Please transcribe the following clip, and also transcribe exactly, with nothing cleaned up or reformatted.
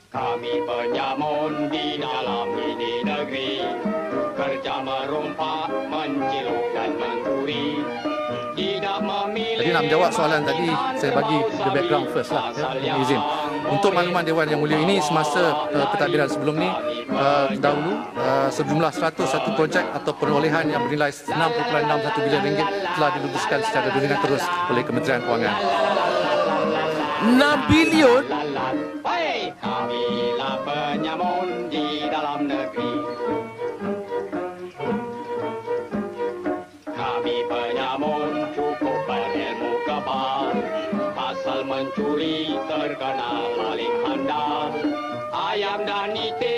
Kami penyamun di dalam ini negeri, kerja merompak, menciluk dan mencuri. Tidak memilih. Jadi nak menjawab soalan tadi, saya bagi the background first lah, ya, izin. Untuk makluman Dewan Yang Mulia, ini semasa uh, pentadbiran sebelum ni, uh, dahulu uh, sejumlah seratus satu projek atau perolehan yang bernilai enam perpuluhan enam satu bilion ringgit telah diluduskan secara dengan terus oleh Kementerian Kewangan. enam bilion? Hei, kamilah penyamun di dalam negeri. Kami penyamun cukup berilmu kebal, pasal mencuri terkenal paling handal. Ayam dan itik